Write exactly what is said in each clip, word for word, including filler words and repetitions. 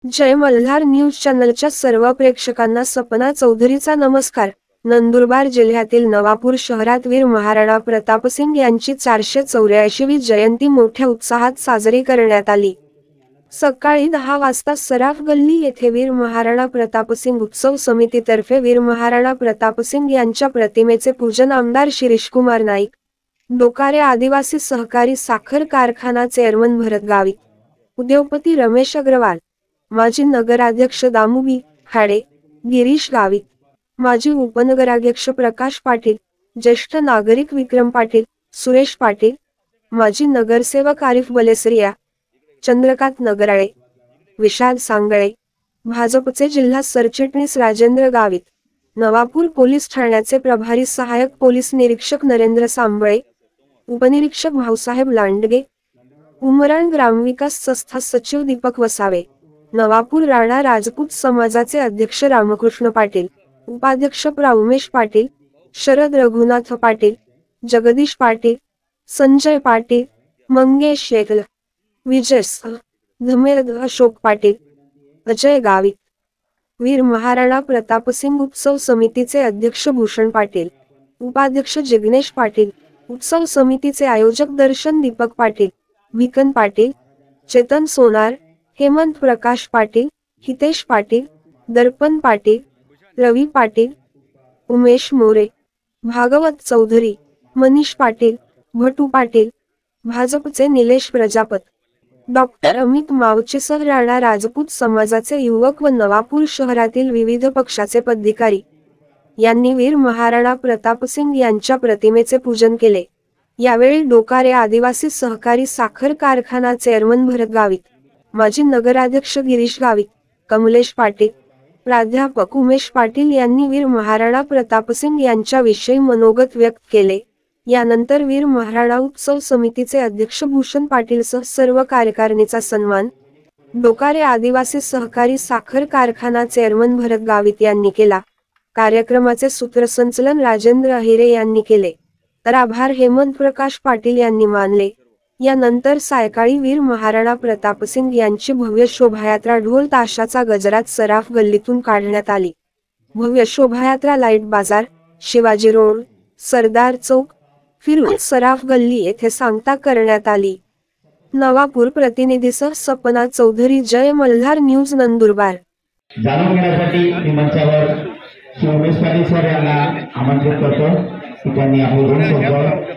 जय Malhar news चॅनलच्या सर्व प्रेक्षकांना सपना चौधरीचा नमस्कार। नंदुरबार जिल्ह्यातील नवापूर शहरात वीर महाराणा प्रतापसिंग यांची चारशे चौऱ्याऐंशीवी जयंती मोठ्या उत्साहात साजरी करण्यात आली। सकाळी दहा वाजता सराफ गल्ली येथे वीर महाराणा प्रतापसिंग उत्सव समितीतर्फे वीर महाराणा प्रतापसिंग यांच्या प्रतिमेचे पूजन आमदार शिरीषकुमार नाईक, डोकारे आदिवासी सहकारी साखर कारखाना चेअरमन भरत गावित, उद्योगपती रमेश अग्रवाल, माजी नगराध्यक्ष दामुबी खाडे, गिरीश गावित, माजी उपनगराध्यक्ष प्रकाश पाटील, ज्येष्ठ नागरिक विक्रम पाटील, सुरेश पाटील, माजी नगरसेवक आरिफ बलेसरिया, चंद्रकांत नगराळे, विशाल सांगळे, भाजपचे जिल्हा सरचिटणीस राजेंद्र गावित, नवापूर पोलीस ठाण्याचे प्रभारी सहाय्यक पोलीस निरीक्षक नरेंद्र सांबळे, उपनिरीक्षक भाऊसाहेब लांडगे, उमराण ग्रामविकास संस्था सचिव दीपक वसावे, नवापूर राणा राजपूत समाजाचे अध्यक्ष रामकृष्ण पाटील, उपाध्यक्ष प्रउमेश पाटील, शरद रघुनाथ पाटील, जगदीश पाटील, संजय पाटील, मंगेश शेखल, विजय धमेद अशोक पाटील, अजय गावित, वीर महाराणा प्रतापसिंग उत्सव समितीचे अध्यक्ष भूषण पाटील, उपाध्यक्ष जिग्नेश पाटील, उत्सव समितीचे आयोजक दर्शन दीपक पाटील, विकन पाटील, चेतन सोनार, हेमंत प्रकाश पाटील, हितेश पाटील, दर्पण पाटील, रवी पाटील, उमेश मोरे, भागवत चौधरी, मनीष पाटील, भटू पाटील, भाजपचे निलेश प्रजापत, डॉक्टर अमित मावचेसह राणा राजपूत समाजाचे युवक व नवापूर शहरातील विविध पक्षाचे पदाधिकारी यांनी वीर महाराणा प्रतापसिंग यांच्या प्रतिमेचे पूजन केले। यावेळी डोकारे आदिवासी सहकारी साखर कारखाना चेअरमन भरत गावित, माजी नगराध्यक्ष गिरीश गावित, कमलेश पाटील, प्राध्यापक उमेश पाटील यांनी वीर महाराणा प्रतापसिंग यांच्याविषयी मनोगत व्यक्त केले। यानंतर वीर महाराणा उत्सव समितीचे अध्यक्ष भूषण पाटील सह सर्व कार्यकारिणीचा सन्मान डोकारे आदिवासी सहकारी साखर कारखाना चेअरमन भरत गावित यांनी केला। कार्यक्रमाचे सूत्रसंचलन राजेंद्र अहिरे यांनी केले, तर आभार हेमंत प्रकाश पाटील यांनी मानले। यानंतर सायकाळी वीर महाराणा प्रतापसिंग यांची भव्य शोभायात्रा ढोल ताशाचा गजरात सराफ गल्लीतून काढण्यात आली। भव्य शोभायात्रा लाईट बाजार, शिवाजी रोड, सरदार चौक फिरून सराफ गल्ली येथे सांगता करण्यात आली। नवापूर प्रतिनिधीसह सपना चौधरी, जय मल्हार न्यूज नंदुरबार। जाणून घेण्यासाठी मी मंचावर श्री उमेश पाटील सर यांना आमंत्रित करतो की त्यांनी आपले दोन शब्द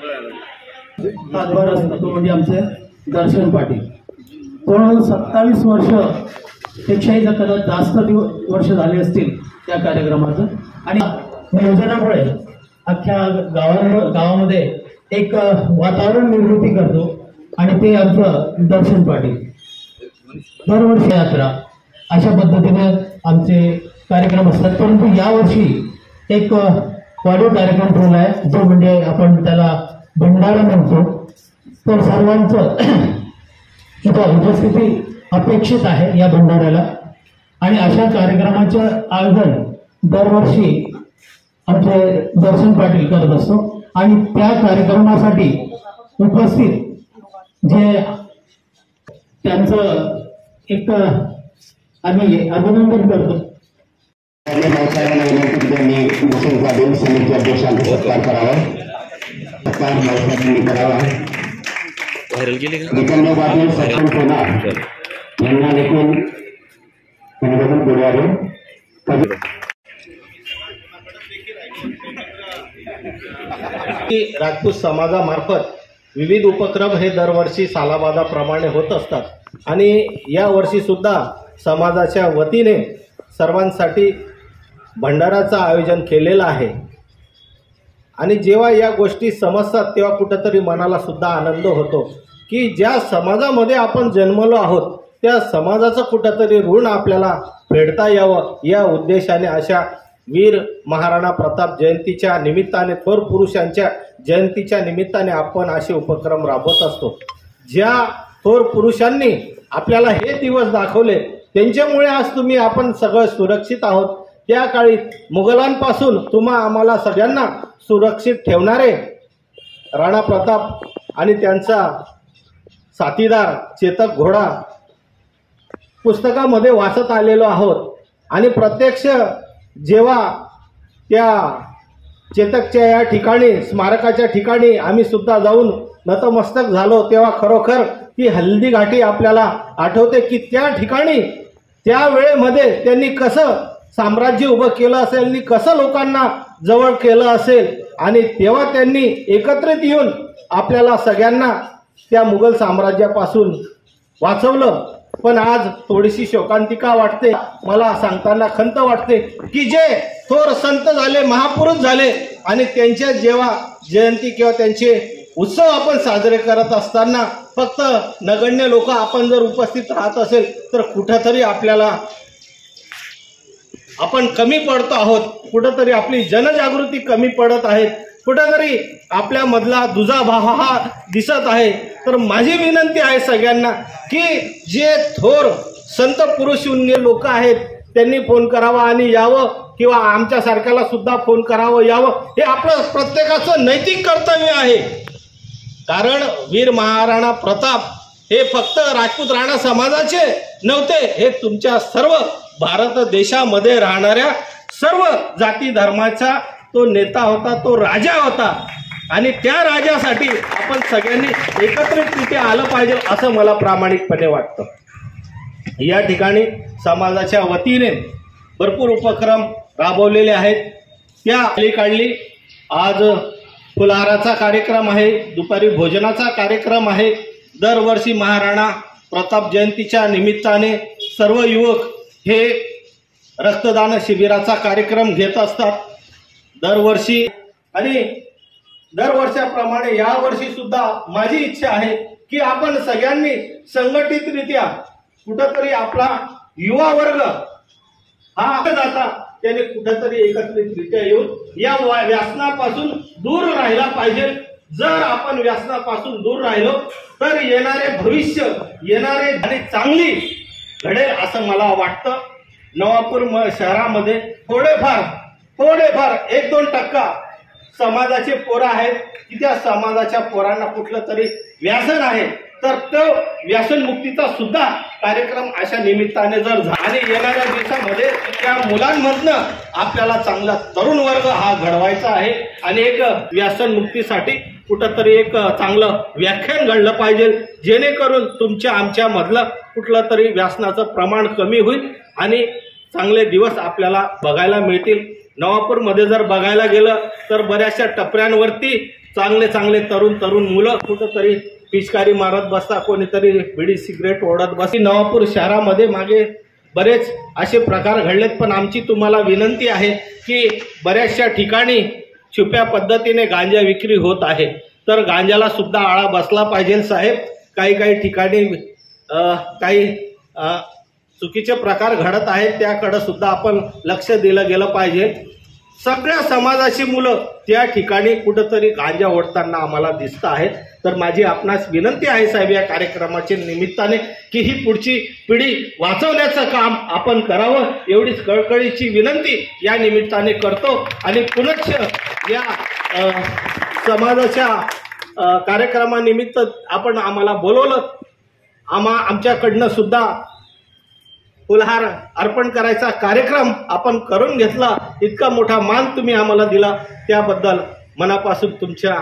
हातभार असतो, तो म्हणजे आमचे दर्शन पाटील। जवळजवळ सत्तावीस वर्ष पेक्षाही कदाचित जास्त वर्ष झाले असतील त्या कार्यक्रमाचं, आणि नियोजनामुळे अख्ख्या गावा गावामध्ये एक वातावरण निर्मिती करतो, आणि ते आमचं दर्शन पाटील। दरवर्षी यात्रा अशा पद्धतीने आमचे कार्यक्रम असतात, परंतु यावर्षी एक वाढीव कार्यक्रम ठेवला आहे, जो म्हणजे आपण त्याला भंडारा म्हणतो। तर सर्वांचं इथं उपस्थिती अपेक्षित आहे या भंडाऱ्याला, आणि अशा कार्यक्रमाचं आयोजन दरवर्षी आमचे दर्शन पाटील करत असतो, आणि त्या कार्यक्रमासाठी उपस्थित जे त्यांचं एक आम्ही अभिनंदन करतो। त्यांनी भूषण पाटील समिती अध्यक्षांचा सत्कार करावा सत्कार भाऊसाहेबांनी करावा। विक्रमराव पाटील सरपंच होणार यांना देखील अभिनंदन करूया। राजपूत समाजामार्फत विविध उपक्रम हे दरवर्षी सालाबादाप्रमाणे होत असतात, आणि या वर्षी सुद्धा समाजाच्या वतीने सर्वांसाठी भंडाराचं आयोजन केलेलं आहे। आणि जेव्हा या गोष्टी समजतात तेव्हा कुठंतरी मनाला सुद्धा आनंद होतो की ज्या समाजामध्ये आपण जन्मलो आहोत त्या समाजाचं कुठंतरी ऋण आपल्याला फेडता यावं, या उद्देशाने अशा वीर महाराणा प्रताप जयंतीच्या निमित्ताने, थोर पुरुषांच्या जयंतीच्या निमित्ताने आपण असे उपक्रम राबवत असतो। ज्या थोर पुरुषांनी आपल्याला हे दिवस दाखवले त्यांच्यामुळे आज तुम्ही आपण सगळं सुरक्षित आहोत। त्या काळी मुघलांपासून तुम्हा आम्हाला सगळ्यांना सुरक्षित ठेवणारे राणा प्रताप आणि त्यांचा साथीदार चेतक घोडा पुस्तकामध्ये वाचत आलेलो आहोत आणि प्रत्यक्ष जेव्हा त्या चेतकच्या या ठिकाणी स्मारकाच्या ठिकाणी आम्ही सुद्धा जाऊन नतमस्तक झालो तेव्हा खरोखर ती हल्दी घाटी आपल्याला आठवते की त्या ठिकाणी त्या वेळेमध्ये त्यांनी कसं साम्राज्य उभं केलं असेल आणि कसं लोकांना जवळ केलं असेल आणि तेव्हा त्यांनी एकत्रित येऊन आपल्याला सगळ्यांना त्या मुघल साम्राज्यापासून वाचवलं. पण आज थोडीशी शोकांतिका वाटते, मला सांगताना खंत वाटते की जे थोर संत झाले, महापुरुष झाले आणि त्यांच्या जेव्हा जयंती किंवा त्यांचे उत्सव आपण साजरे करत असताना फक्त नगण्य लोक आपण जर उपस्थित राहत असेल तर कुठंतरी आपल्याला आपण कमी पडतो आहोत, कुठंतरी आपली जनजागृती कमी पडत आहे, कुठंतरी आपल्यामधला दुजाभाव हा दिसत आहे. तर माझी विनंती आहे सगळ्यांना की जे थोर संत पुरुष लोक आहेत त्यांनी फोन करावा आणि यावं किंवा आमच्यासारख्याला सुद्धा फोन करावं यावं, हे आपलं प्रत्येकाचं नैतिक कर्तव्य आहे. कारण वीर महाराणा प्रताप हे फक्त राजपूत राणा समाजाचे नव्हते, हे तुमच्या सर्व भारत देशामध्ये राहणाऱ्या सर्व जाती धर्माचा तो नेता होता, तो राजा होता आणि त्या राजासाठी आपण सगळ्यांनी एकत्रितरित्या आलं पाहिजे असं मला प्रामाणिकपणे वाटतं. या ठिकाणी समाजाच्या वतीने भरपूर उपक्रम राबवलेले आहेत. त्या अलीकडली आज फुलहाराचा कार्यक्रम आहे, दुपारी भोजनाचा कार्यक्रम आहे. दरवर्षी महाराणा प्रताप जयंतीच्या निमित्ताने सर्व युवक हे रक्तदान शिबिराचा कार्यक्रम घेत असतात दरवर्षी आणि दरवर्षाप्रमाणे यावर्षी सुद्धा माझी इच्छा आहे की आपण सगळ्यांनी संघटितरित्या कुठंतरी आपला युवा वर्ग हा जाता त्याने कुठंतरी एकत्रितरित्या येऊन या व्यसनापासून दूर राहिला पाहिजे. जर आपण व्यसनापासून दूर राहिलो तर येणारे भविष्य येणारे आणि चांगली घडेल असं मला वाटतं. नवापूर शहरामध्ये थोडेफार थोडेफार एक दोन टक्का समाजाचे पोरं आहेत की त्या समाजाच्या पोरांना कुठलं तरी व्यसन आहे, तर तो व्यसनमुक्तीचा सुद्धा कार्यक्रम अशा निमित्ताने जर झाला आणि येणाऱ्या दिवसामध्ये त्या मुलांमधनं आपल्याला चांगला तरुण वर्ग हा घडवायचा आहे आणि एक व्यसनमुक्तीसाठी कुठंतरी एक चांगलं व्याख्यान घडलं पाहिजे, जेणेकरून तुमच्या आमच्या मधलं कुठलं तरी व्यसनाचं प्रमाण कमी होईल आणि चांगले दिवस आपल्याला बघायला मिळतील. नवापूरमध्ये जर बघायला गेलं तर बऱ्याचशा टपऱ्यांवरती चांगले चांगले तरुण तरुण मुलं कुठंतरी पिचकारी मारत बसता, कोणीतरी बिडी सिगरेट ओढत बसती. नवापूर शहरामध्ये मागे बरेच असे प्रकार घडलेत. पण आमची तुम्हाला विनंती आहे की बऱ्याचशा ठिकाणी छुप्या पद्धतीने गांजा विक्री होत आहे, तर गांजाला सुद्धा आळा बसला पाहिजे साहेब. काही काही ठिकाणी काही चुकीचे प्रकार घडत आहेत, त्याकडे सुद्धा आपण लक्ष दिलं गेलं पाहिजे. सगळ्या समाजाची मुलं त्या ठिकाणी कुठंतरी गांजा ओढताना आम्हाला दिसत आहेत. तर माझी आपणास विनंती आहे साहेब या कार्यक्रमाच्या निमित्ताने की ही पुढची पिढी वाचवण्याचं काम आपण करावं, एवढीच कळकळीची विनंती या निमित्ताने करतो. आणि पुनश्च या समाजाच्या कार्यक्रमानिमित्त आपण आम्हाला बोलवलं, आम्हा आमच्याकडनं सुद्धा फुलहार अर्पण करायचा कार्यक्रम आपण करून घेतला. इतका मोठा मान तुम्ही आम्हाला दिला, त्याबद्दल मनापासून तुमच्या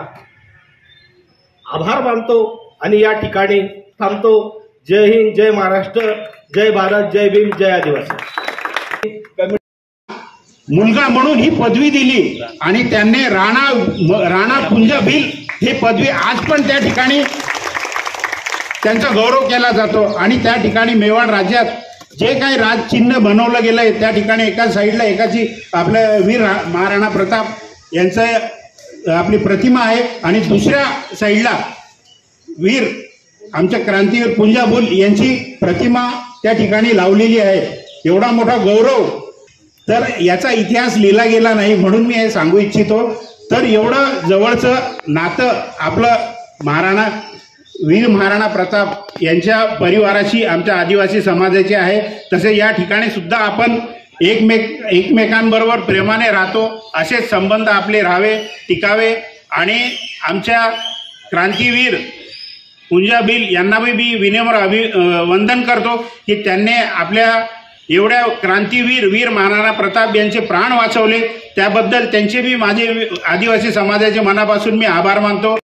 आभार मानतो आणि या ठिकाणी थांबतो. जय हिंद, जय महाराष्ट्र, जय भारत, जय भीम, जय आदिवासी. मुलगा म्हणून ही पदवी दिली आणि त्यांनी राणा राणा कुंज भिल ही पदवी आज पण त्या ठिकाणी त्यांचा गौरव केला जातो. आणि त्या ठिकाणी मेवाड राज्यात जे काही राजचिन्ह बनवलं गेलंय त्या ठिकाणी एका साईडला एकाची आपलं वीर महाराणा प्रताप यांचं आपली प्रतिमा आहे आणि दुसऱ्या साईडला वीर आमच्या क्रांतीवीर पुंजाबुल यांची प्रतिमा त्या ठिकाणी लावलेली आहे. एवढा मोठा गौरव तर याचा इतिहास लिहिला गेला नाही, म्हणून मी हे सांगू इच्छितो. तर एवढं जवळचं नातं आपलं महाराणा वीर महाराणा प्रताप यांच्या परिवाराशी आमच्या आदिवासी समाजाचे आहे. तसे या ठिकाणी सुद्धा आपण एकमेक एकमेकांबरोबर प्रेमाने राहतो, असेच संबंध आपले राहावे, टिकावे. आणि आमच्या क्रांतीवीर पुंजा भिल यांना मी मी विनम्र अभि वंदन करतो की त्यांनी आपल्या एवढ्या क्रांतीवीर वीर महाराणा प्रताप यांचे प्राण वाचवले, त्याबद्दल त्यांचे बी माझे आदिवासी समाजाचे मनापासून मी आभार मानतो।